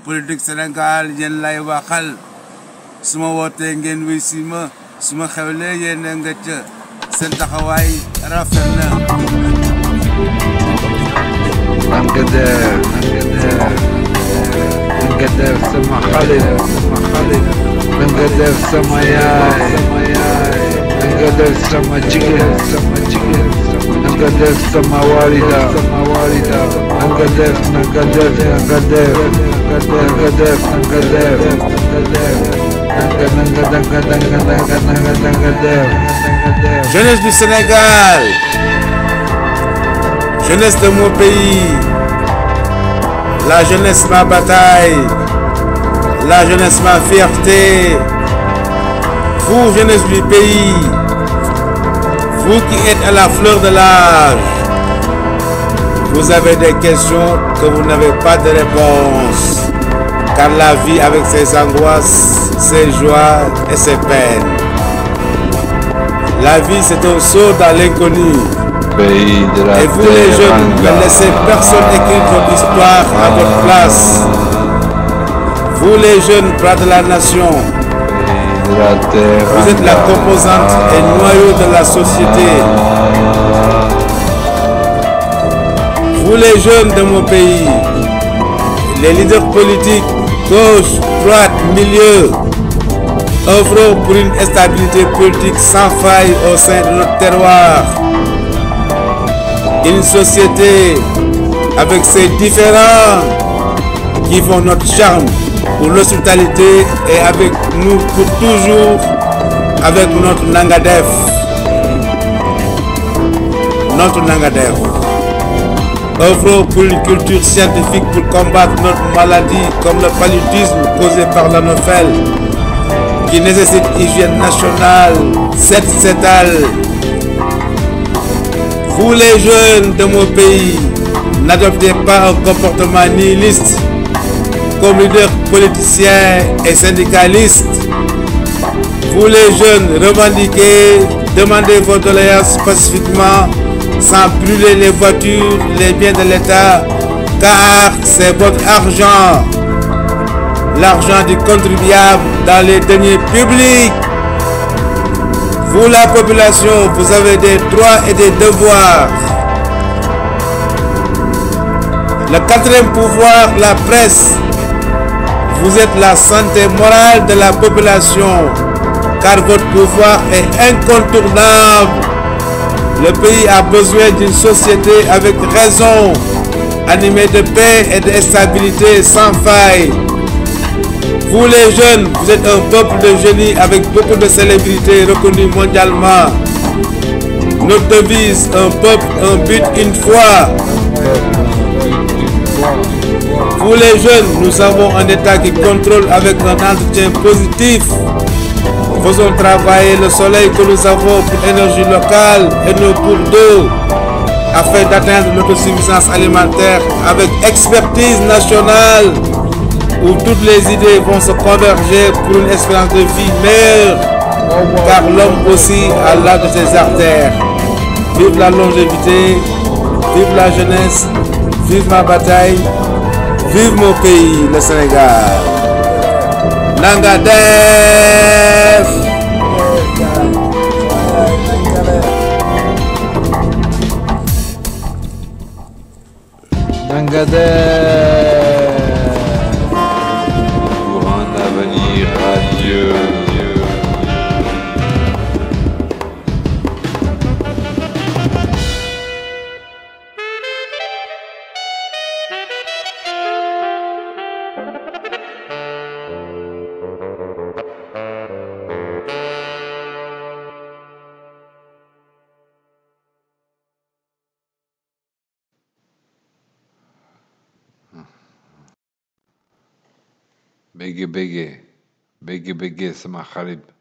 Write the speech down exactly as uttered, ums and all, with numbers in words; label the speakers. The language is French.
Speaker 1: politique Sénégal yéen lay waxal su ma wootee ngeen wuy si ma su ma xewlee yéen a nga ca seen taxawaay rafet na.
Speaker 2: nanga def nanga def sama xarit sama xarit nanga def sama yaay nanga def sama jigéen sama jigéen nanga def sama walida sama walida nanga def nanga def nanga def nanga def nanga def nanga def nanga nanga nanga nanga nanga def.
Speaker 1: Jeunesse du Sénégal, jeunesse de mon pays, la jeunesse ma bataille, la jeunesse ma fierté. Vous, jeunesse du pays, vous qui êtes à la fleur de l'âge, vous avez des questions que vous n'avez pas de réponse, car la vie avec ses angoisses, ses joies et ses peines. La vie c'est un saut dans l'inconnu. Et vous les jeunes, ne laissez personne écrire votre histoire à votre place. Vous les jeunes, bras de la nation, vous êtes la composante et noyau de la société. Vous les jeunes de mon pays, les leaders politiques, gauche, droite, milieu, œuvrons pour une stabilité politique sans faille au sein de notre terroir. Une société avec ses différends qui font notre charme pour l'hospitalité et avec nous pour toujours avec notre Nangadef. Notre Nangadef. Œuvrons pour une culture scientifique pour combattre notre maladie comme le paludisme causé par l'anophèle qui nécessite hygiène nationale, sept cétale. Vous les jeunes de mon pays, n'adoptez pas un comportement nihiliste comme leader politicien et syndicaliste. Vous les jeunes, revendiquez, demandez vos doléances pacifiquement sans brûler les voitures, les biens de l'État, car c'est votre argent, l'argent du contribuable dans les deniers publics. Vous la population, vous avez des droits et des devoirs. Le quatrième pouvoir, la presse, vous êtes la santé morale de la population, car votre pouvoir est incontournable. Le pays a besoin d'une société avec raison, animée de paix et de stabilité sans faille. Vous les jeunes, vous êtes un peuple de génie avec beaucoup de célébrités reconnues mondialement. Notre devise, un peuple, un but, une foi. Vous les jeunes, nous avons un État qui contrôle avec un entretien positif. Faisons travailler le soleil que nous avons pour l'énergie locale et nos cours d'eau afin d'atteindre l'autosuffisance alimentaire avec expertise nationale où toutes les idées vont se converger pour une espérance de vie meilleure, car l'homme aussi a l'âge de ses artères. Vive la longévité, vive la jeunesse, vive ma bataille, vive mon pays, le Sénégal. Nangadef.
Speaker 2: Nangadef. Pour un avenir radieux. Bégué bégué bégué bégué sama xarit